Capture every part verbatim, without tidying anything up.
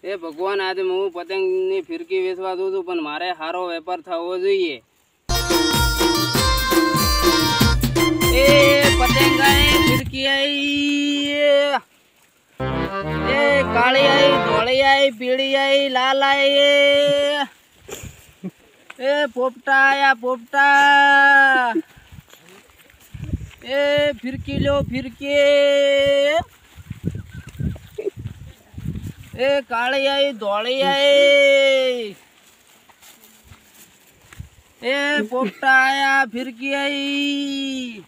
એ ભગવાન આજે હું પતંગની ફિરકી વેચવા દઉં છું પણ મારે સારો વેપાર થવો જોઈએ. એ પતંગ આઈ ફિરકી આઈ એ કાળી આઈ ધોળી આઈ પીળી આઈ લાલ આઈ એ પોપટા આયા પોપટા એ ફિરકી લો ફિરકી ए काली आई धोली आई ए पोपटा आया फिरकी आई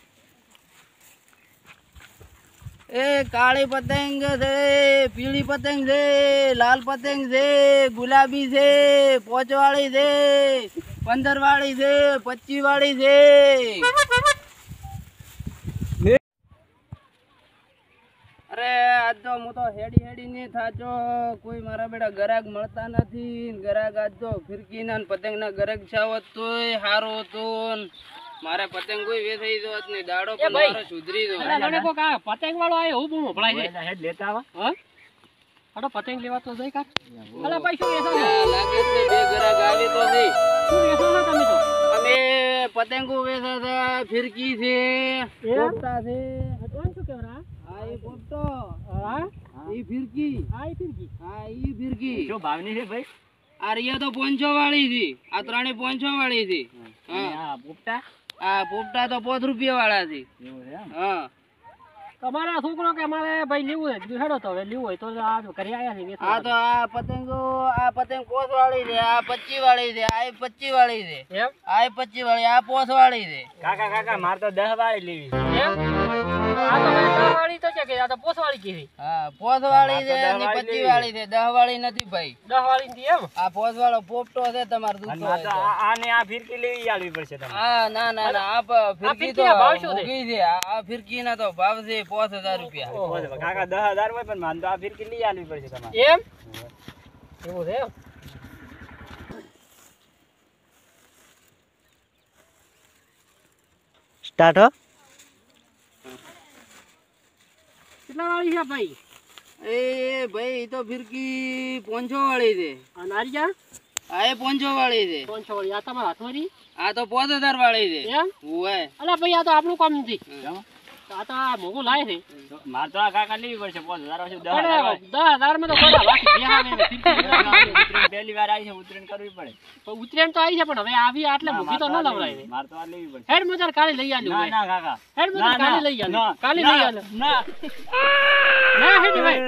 ए काली पतंग से पीली पतंग से लाल पतंग से गुलाबी से पोच वाली से पंदर वाली से पच्चीस वाली से अरे आज तो मु तो हेडी हेडी नहीं था जो कोई मारा बेटा ग्राहक મળતા નથી ગ્રાહક આજ તો ફિરકી ના પતંગ ના ગ્રાહક છાવત તોય હારો તો મારે પતંગ કોઈ વેચાઈ જોત નહીં દાડો પણ મારો સુધરી જો અરે કો કા પતંગ વાળો આયો હું બૂમો ભળાઈ જાય હેડ લેતા આવા હ અડો પતંગ લેવા તો જઈ કા અલા પૈસો વેચો લાગે છે બે ગ્રાહક આવી તો છે શું વેચો ના તમે તો અમે પતંગો વેચા ફિરકી છે પોપટા છે કોણ શું કેવરા आई पोपटो हां ई फिरकी आई फिरकी हां ई फिरकी जो भावनी है भाई आ रिया तो પાંચસો वाली थी आ ત્રણે પાંચસો वाली थी हां आ पोपटा आ पोपटा तो પાંચ રૂપિયા वाला थी એવું છે हां તમારા છોકરો કે અમારે ભાઈ લેવું છે હેડો તો હવે લેવું હોય તો આ કરી આયા છે આ તો આ પતંગો આ પતંગ પાંચ વાળી છે આ પચીસ વાળી છે આ પચીસ વાળી છે એમ આ પચીસ વાળી આ પાંચ વાળી છે કાકા કાકા માર તો દસ વાળી લેવી એમ આ તો દસ વાળી તો છે કે આ તો પાંચ વાળી કેવી હા પાંચ વાળી છે અને પચીસ વાળી છે દસ વાળી નથી ભાઈ દસ વાળી નથી એમ આ પાંચ વાળો પોપટો છે તમાર દૂધ આ ને આ ફિરકી લેવી આલવી પડશે તમારે હા ના ના ના આ ફિરકી તો ભાવ શું છે આ ફિરકી ના તો ભાવ છે પાંચ હજાર રૂપિયા ઓહો કાકા દસ હજાર હોય પણ માન તો આ ફિરકી લઈ આલવી પડશે તમારે એમ એવું છે સ્ટાર્ટ હો કેટલા વાળી છે ભાઈ એ ભાઈ તો ફિરકી પાંચસો વાળી છે અને આરિયા આ એ પાંચસો વાળી છે પાંચસો વાળી આ તમારા હાથમાં આ તો પાંચ હજાર વાળી છે એમ ઓય અલા ભાઈ આ તો આપણું કામ નથી આ તો મોગો લાય છે માર તો આ કાકા લેવી પડશે પાંચ હજાર દસ હજાર દસ હજાર માં તો કોડા બાકી બેહા મે ફિરકી પહેલી વાર આવી છે ઉતરેણ કરવી પડે તો ઉતરેણ તો આવી છે પણ હવે આવી આટલે મોગી તો ન લવરાય માર તો આ લેવી પડશે હેડ મજાર કાલે લઈ આલ્યું ના ના કાકા હેડ મજાર કાલે લઈ આલ્યું કાલે લઈ આલ્યું ના ના હેડ ભાઈ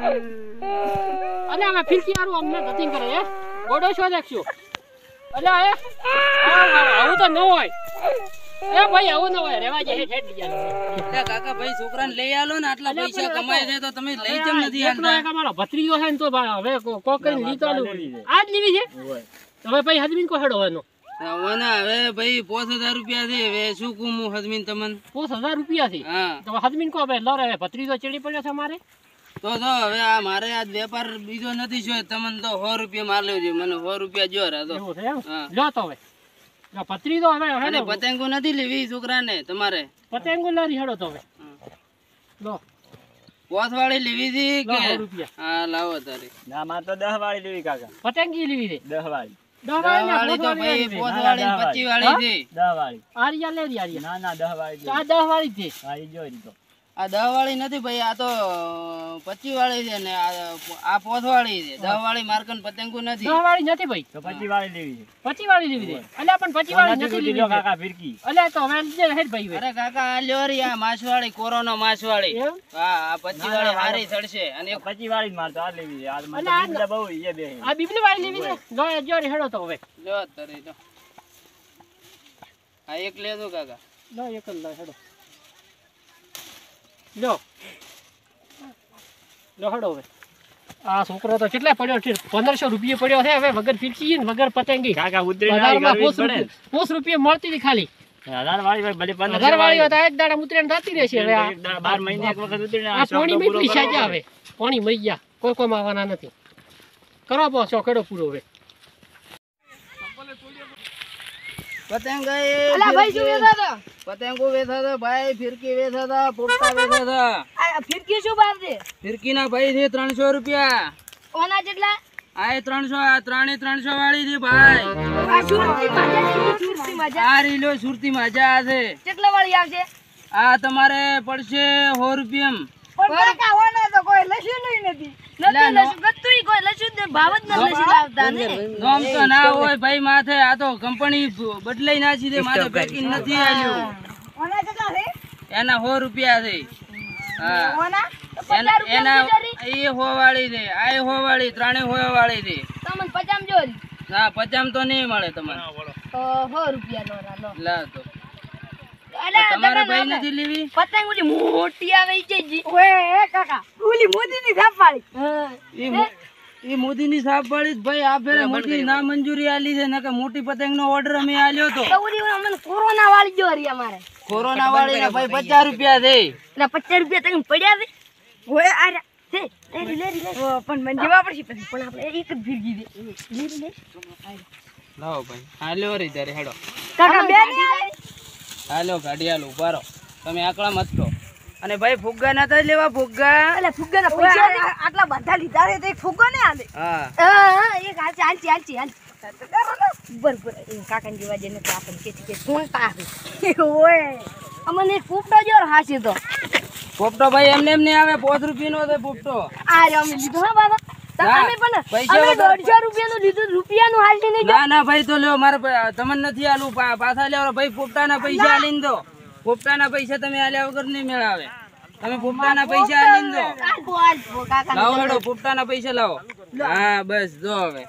અલે આ ફિરકી આરું અમને ગતિંગ કરે હે ગોડો છો દેખજો અલે એ આવું તો ન હોય એ ભાઈ આવું ન હોય રેવા જે હેડ લઈ આલો એટલે કાકા ભાઈ છોકરાને લઈ આલો ને આટલા પૈસા કમાય છે તો તમે લઈ કેમ નથી આલતા એટલો મારો ભત્રીજો છે ને તો હવે કો કઈ લીતો આજ લેવી છે હવે ભાઈ હદમીન કો હેડો એનો ઓના હવે ભાઈ પાંચ હજાર રૂપિયા છે હવે શું કું હું હદમીન તમને પાંચ હજાર રૂપિયા છે હા તો હદમીન કો હવે લો રે ભત્રીજો ચડી પડ્યો છે મારે તો તો હવે આ મારે આજ વેપાર બીજો નથી જો તમને તો સો રૂપિયા માર લેજો મને સો રૂપિયા જો રા તો લો તો હવે પતરી તો હવે હેડો પતંગો નથી લેવી છોકરાને તમારે પતંગો લારી હેડો તો હવે લો પાંચ વાળી લેવી હતી કે રૂપિયા હા લાવો તારે ના માર તો દસ વાળી લેવી કાકા પતંગી લેવી છે દસ વાળી દસ વાળી તો ભાઈ પાંચ વાળી પચીસ વાળી છે દસ વાળી આરિયા લેરી આરિયા ના ના દસ વાળી આ દસ વાળી છે હા જોઈ તો આ દસ વાળી નથી ભાઈ આ તો પચીસ વાળી છે ને આ પાંચ વાળી છે દસ વાળી માર્કન પતંગો નથી દસ વાળી નથી ભાઈ તો પચીસ વાળી લેવી છે પચીસ વાળી લેવી છે અલ્યા પણ પચીસ વાળી નથી લેવી કાકા ફિરકી અલ્યા તો હવે લે હેડ ભાઈ અરે કાકા આ લ્યો રી આ માછવાળી કોરોના માછવાળી હા આ પચીસ વાળી હારી ચડશે અને એક પચીસ વાળી જ માર તો આ લેવી છે આ મને બીબલા બહુ એ બે આ બીબલી વાળી લેવી છે જો જો રે હેડો તો હવે લ્યો તરે તો આ એક લે દો કાકા લો એક જ લે હેડો લો લો હડો હવે આ છોકરો તો કેટલા પડ્યો છે પંદરસો રૂપિયા પડ્યો છે હવે વગર ફિરકી ને વગર પતંગી કાકા ઉતરેણ પાંચ રૂપિયા મળતી હતી ખાલી હજાર વાળી ભાઈ ભલે પંદર હજાર વાળી હતા એક દાડા ઉતરેણ થતી રહેશે હવે બાર મહિને એક વખત ઉતરેણ આ પાણી મીઠી સાજા આવે પાણી મરી ગયા કોઈ કોઈ આવવાના નથી કરો બો ચોકડો પૂરો હવે પતંગ અલા ભાઈ શું વેચા હતા પતંગો વેચા હતા ભાઈ ફિરકી વેચા હતા પોપટા વેચા હતા આ ફિરકી શું ભાવ છે ફિરકી ના ભાઈ છે ત્રણસો રૂપિયા ઓના જેટલા આ ત્રણસો આ ત્રણે ત્રણસો વાળી છે ભાઈ. આ સુરતી મજા છે સુરતી મજા આ રીલો સુરતી મજા છે. કેટલા વાળી આવશે આ તમારે પડશે સો રૂપિયા. પણ કાકા ઓના તો કોઈ લસ્યું નથી નથી લસ્યું ગત્તુઈ કોઈ લસ્યું ને ભાવ જ ન લસી લાવતા ને નોમ તો ના હોય ભાઈ માથે. આ તો કંપની બદલાઈ નાખી દે માથે પેકિંગ નથી આલ્યું. ઓના કેટલા છે એના સો રૂપિયા છે. હા ઓના એના એના એ સો વાળી છે. આ સો વાળી ત્રણે સો વાળી છે. તમને પચામ જોરી હા પચામ તો નહીં મળે તમને. તો સો રૂપિયા નો રાલો લા તો અલા તમારે ભાઈ નથી લેવી. પતંગ ઓલી મોટી આવે છે જી ઓએ એ કાકા ઓલી મોટી ની સાપ વાળી ઈ મો- ઈ મોદીની સાપ વાળી જ ભાઈ. આ ફેરે મોદી ના મંજૂરી આલી છે નકે મોટી પતંગ નો ઓર્ડર અમે આલ્યો તો. તો ઓલી અમને કોરોના વાળી જોરી અમારે કોરોના વાળી ને ભાઈ પચાસ રૂપિયા છે. એટલે પચાસ રૂપિયા તને પડ્યા છે ઓએ આ છે એ લે લે પણ મને જેવા પડશે પછી પણ આપણે એક જ ભીરગી દે લે લે લાવો ભાઈ હાલ્યો રે ત્યારે હેડો. કાકા બે ને આવે હાલો ગાડી હાલો ઉભા રહો. તમે આકડા મત છો. અને ભાઈ ફુગ્ગા ના થાય લેવા ફુગ્ગા. એટલે ફુગ્ગાના પૈસા આટલા બધા લીધા રે તો એક ફુગ્ગો ને આલે હા હા એક હાલ ચાલ ચાલ ચાલ બર બર કાકાને જેવા જેને તો આપણને કે કે કોણ પાસે ઓય અમને એક ફૂફડો જોર હાસી તો પોપટો ભાઈ એમને એમ નહીં આવે. પાંચ રૂપિયા નો છે પોપટો. આ રે અમે લીધો હા બાબા ના, તમે પણ પૈસા અમે વગર- દોઢસો રૂપિયાનું લીધું રૂપિયાનું હાલતી નહીં ના ના ભાઈ તો લ્યો મારે પ- તમને નથી આલું. પા- પાછા લેવા ભાઈ પોપટાના પૈસા આલીને દો. પોપટાના પૈસા તમે આલ્યા વગર નહીં મેળાવે. તમે પોપટાના પૈસા આલીને દો. કાકા લાવો હેડો પોપટાના પૈસા લાવો. હા બસ જો હવે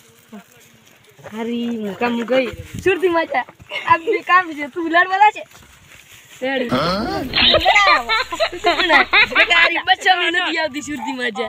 હરી મુકા મુકઈ સુરતી મજા આ બે કામ છે તું લડવાલા છે તેડી ગાડી બચ્ચા મને નથી આવતી સુરતી મજા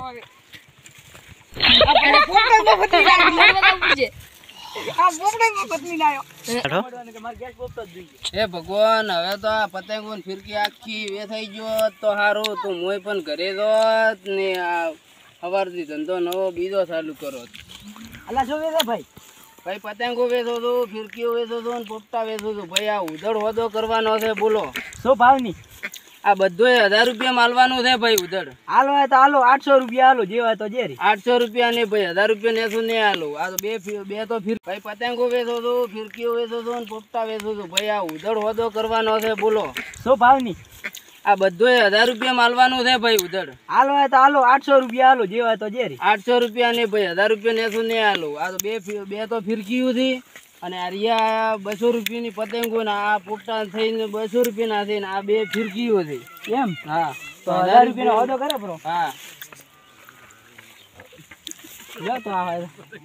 આપણે પોપડામાં પત્ની લાવ્યો પૂછે આ પોપડામાં પત્ની લાવ્યો હે ભગવાન હવે તો આ પતંગો ને ફિરકી આખી વેચાઈ ગયો તો સારું. તું મોય પણ ઘરે જોત ને આ સવારથી ધંધો નવો બીજો ચાલુ કરો. અલા જો વેલા ભાઈ ભાઈ પતંગો વેચો છો, ફિરકીઓ વેચો છો ને પોપટા વેચો છો. ભાઈ આ ઉધડ હોદો કરવાનો છે બોલો. શું ભાવની આ બધું હજાર રૂપિયા માલવાનું છે ભાઈ ઉધડ. હાલો હોય તો હાલો આઠસો રૂપિયા હાલો જે હોય તો જેરી આઠસો રૂપિયા ને ભાઈ હજાર રૂપિયા નેસું નહીં આલું. આ તો બે ફિર- બે તો ફિર ભાઈ પતંગો વેચો છો, ફિરકીઓ વેચો છો ને પોપટા વેચો છો. ભાઈ આ ઉધડ હોદો કરવાનો છે બોલો. શું ભાવની આ બધું હજાર રૂપિયા માલવાનું છે ભાઈ ઉધડ. હાલો હોય તો હાલો આઠસો રૂપિયા હાલો જે હોય તો જેરી આઠસો રૂપિયા ને ભાઈ હજાર રૂપિયા નેસું નહીં આલું. આ તો બે ફિ- બે તો ફિરકીઓ થી અને આ રિયા બસો રૂપિયાની પતંગો ને આ પોપટા થઈને બસો રૂપિયાના થઈને આ બે ફિરકીઓ છે. એમ હા તો હજાર રૂપિયાનો ઓર્ડર કરે બ્રો હા લ્યો તો આ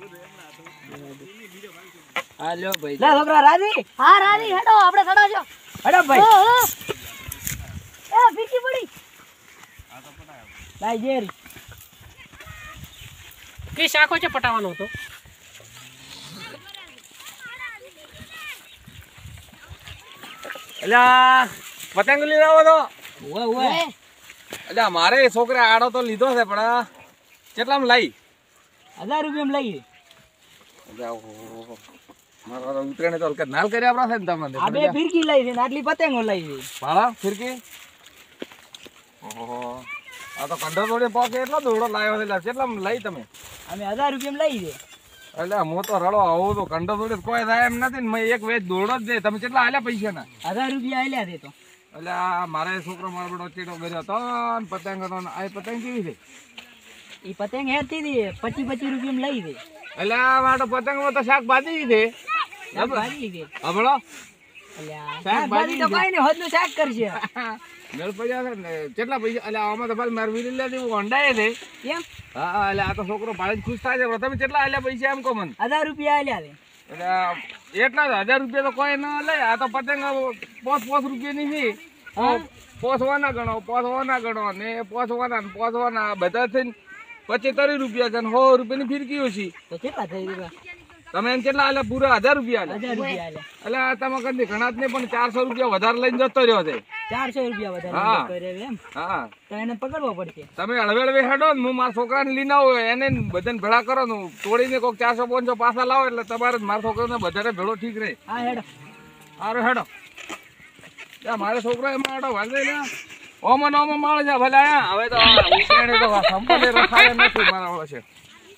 હા લ્યો ભાઈ. લે છોકરા રાજી હા રાજી હેડો આપણે ખડા છો હેડો ભાઈ એ ફીકી પડી લાઈ જેરી કે શાખો છે પટાવાનો હતો અલ્યા પતંગ લઈને આવો તો ઓય ઓય અલ્યા મારે છોકરા આડો તો લીધો છે પણ કેટલામાં લાવી હજાર રૂપિયામાં લઈએ મારો તો ઉતરેને તો હલકા નાલ કરી આપણા છે ને તમને આ બે ફીરકી લઈ છે ને આટલી પતંગો લઈ છે ભાડા ફિરકી ઓહો આ તો કંડો જોડે પોકે એટલો દોડો લાવ્યો છે એટલે કેટલામાં લઈ તમે અમે હજાર રૂપિયામાં લઈ છે એટલે હું તો રડો આવું તો કંડો જોડે કોઈ થાય એમ નથી ને મેં એક વેચ દોડો જ દે તમે કેટલા આલ્યા પૈસા ના હજાર રૂપિયા આલ્યા છે તો એટલે આ મારે છોકરો મારો બેટો ચીટો કર્યો હતો ને પતંગ હતો ને આ પતંગ કેવી છે એ પતંગ હેતી હતી પચીસ પચીસ રૂપિયામાં લઈ છે એટલે આ માટે પતંગમાં તો શાક ભાજી છે ભાજી છે હમણો અલ્યા શાકભાજી તો કઈ નહીં હોદનું શાક કરશે મેળ પડ્યા છે ને કેટલા પૈસા એટલે આમાં તો ભાઈ મારે વીરી લેતી હું હોન્ડાએ છે કેમ હા હા એટલે આ તો છોકરો ભાઈ ખુશ થાય છે તમે કેટલા આલ્યા પૈસા એમ કહો મને હજાર રૂપિયા આલ્યા છે એટલે આ એટલા જ હજાર રૂપિયા તો કોઈ ના લે આ તો પતંગ પોસ પોસ રૂપિયાની છે પોસવાના ગણો પોસવાના ગણો ને પોસવાના ને પોસવાના બધા થઈને પચીસ ત્રીસ રૂપિયા છે ને સો રૂપિયાની ફિરકીઓ છે તો કેટલા થઈ રૂપિયા તમે એમ કેટલા આલ્યા પૂરા હજાર રૂપિયા આલ્યા હજાર રૂપિયા આલ્યા એટલે આ તમે કદી ઘણા જ નહીં પણ ચારસો રૂપિયા વધારે લઈને જતો રહ્યો છે ચારસો રૂપિયા વધારે હા. કરે એમ હા તો એને પકડવો પડશે તમે હળવે હળવે હેડો ને હું મારા છોકરાને લઈને આવો એને બધાને ભેળા કરો ને તોડીને કોઈક ચારસો પાંચસો પાછા લાવો એટલે તમારે જ મારા છોકરાને બધાને ભેળો ઠીક રહે હા હેડો સારું હેડો ત્યાં મારે છોકરા એમાં હેડો વાંધો ને ઓમાં ઓમાં માળ છે ભલે અહીંયા હવે તો ઉતરેણે તો સંપલે રખાય નથી મારા વાળો છે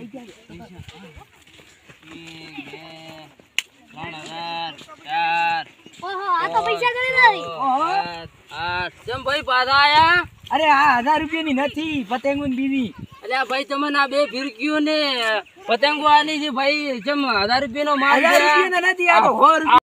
ત્રણ હજાર ચાર ઓહો આ તો પૈસા ગણી લાવી સાત, આઠ કેમ ભાઈ પાછા આયા અરે આ હજાર રૂપિયાની નથી પતંગો ને બીવી અલ્યા ભાઈ તમને આ બે ફિરકીઓ ને પતંગો આલી છે ભાઈ જેમ હજાર રૂપિયા નો માલ હજાર છે. રૂપિયાના નથી આ તો સો રૂપિયા